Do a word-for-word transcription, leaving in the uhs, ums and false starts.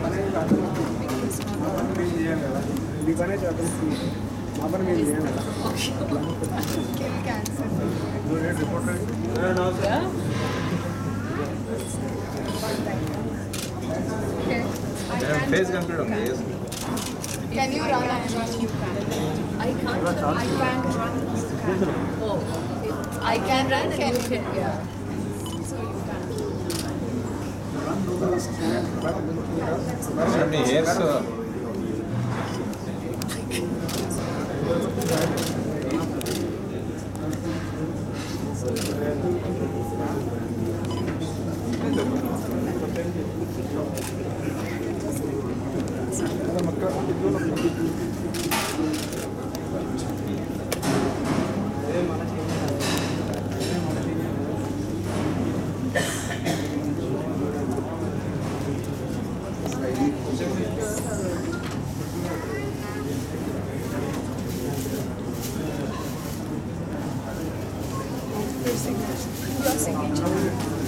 Kill cancer. Yeah. Okay. Face concrete on yes. Can you run and run? You can. I can't. I can't run. Oh, I can run and you can. Yeah. So you can. Any hairs? Your signature.